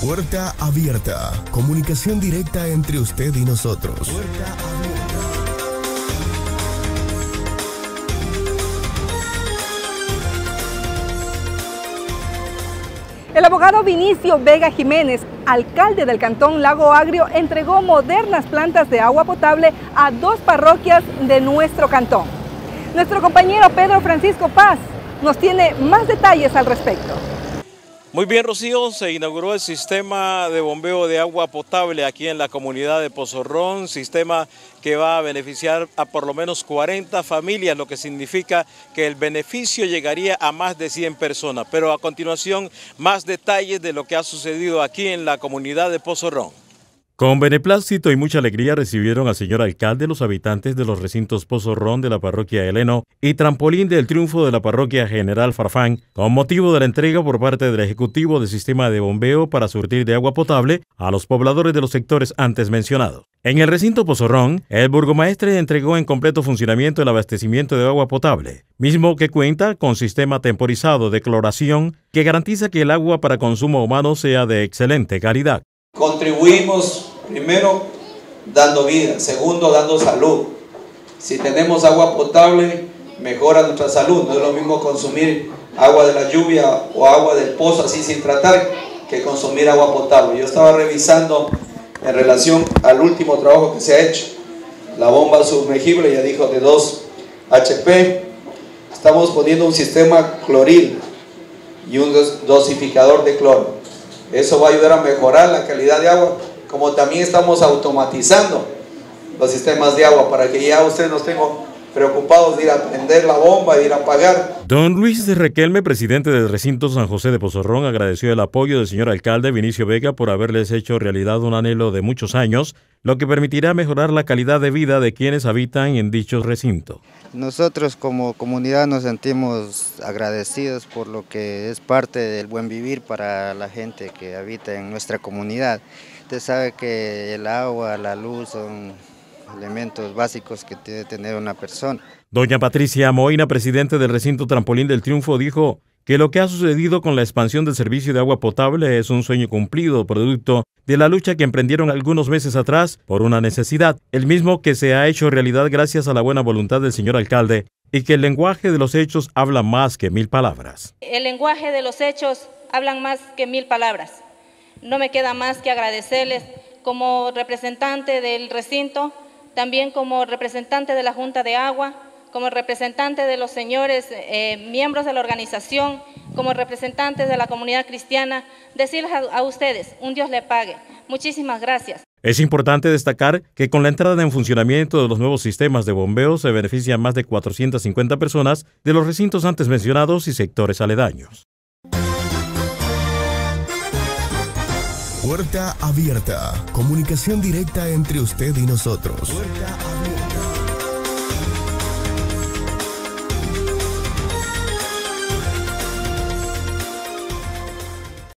Puerta abierta. Comunicación directa entre usted y nosotros. Puerta abierta. El abogado Vinicio Vega Jiménez, alcalde del Cantón Lago Agrio, entregó modernas plantas de agua potable a 2 parroquias de nuestro cantón. Nuestro compañero Pedro Francisco Paz nos tiene más detalles al respecto. Muy bien, Rocío, se inauguró el sistema de bombeo de agua potable aquí en la comunidad de Pozorrón, sistema que va a beneficiar a por lo menos 40 familias, lo que significa que el beneficio llegaría a más de 100 personas. Pero a continuación, más detalles de lo que ha sucedido aquí en la comunidad de Pozorrón. Con beneplácito y mucha alegría recibieron al señor alcalde los habitantes de los recintos Pozorrón de la parroquia Heleno y Trampolín del Triunfo de la parroquia General Farfán, con motivo de la entrega por parte del Ejecutivo del sistema de bombeo para surtir de agua potable a los pobladores de los sectores antes mencionados. En el recinto Pozorrón, el burgomaestre entregó en completo funcionamiento el abastecimiento de agua potable, mismo que cuenta con sistema temporizado de cloración que garantiza que el agua para consumo humano sea de excelente calidad. Contribuimos, primero, dando vida, segundo, dando salud. Si tenemos agua potable, mejora nuestra salud. No es lo mismo consumir agua de la lluvia o agua del pozo así sin tratar que consumir agua potable. Yo estaba revisando en relación al último trabajo que se ha hecho. La bomba sumergible, ya dijo, de 2 HP. Estamos poniendo un sistema cloril y un dosificador de cloro. Eso va a ayudar a mejorar la calidad de agua, como también estamos automatizando los sistemas de agua para que ya ustedes no estén preocupados de ir a prender la bomba, de ir a apagar. Don Luis de Requelme, presidente del recinto San José de Pozorrón, agradeció el apoyo del señor alcalde Vinicio Vega por haberles hecho realidad un anhelo de muchos años, lo que permitirá mejorar la calidad de vida de quienes habitan en dichos recintos. Nosotros como comunidad nos sentimos agradecidos por lo que es parte del buen vivir para la gente que habita en nuestra comunidad. Usted sabe que el agua, la luz son elementos básicos que debe tener una persona. Doña Patricia Moina, presidente del recinto Trampolín del Triunfo, dijo que lo que ha sucedido con la expansión del servicio de agua potable es un sueño cumplido, producto de la lucha que emprendieron algunos meses atrás por una necesidad, el mismo que se ha hecho realidad gracias a la buena voluntad del señor alcalde, y que el lenguaje de los hechos habla más que 1000 palabras. El lenguaje de los hechos hablan más que 1000 palabras. No me queda más que agradecerles como representante del recinto, también como representante de la Junta de Agua, como representante de los señores miembros de la organización, como representantes de la comunidad cristiana, decirles a ustedes, un Dios le pague. Muchísimas gracias. Es importante destacar que con la entrada en funcionamiento de los nuevos sistemas de bombeo se benefician más de 450 personas de los recintos antes mencionados y sectores aledaños. Puerta abierta. Comunicación directa entre usted y nosotros. Puerta abierta.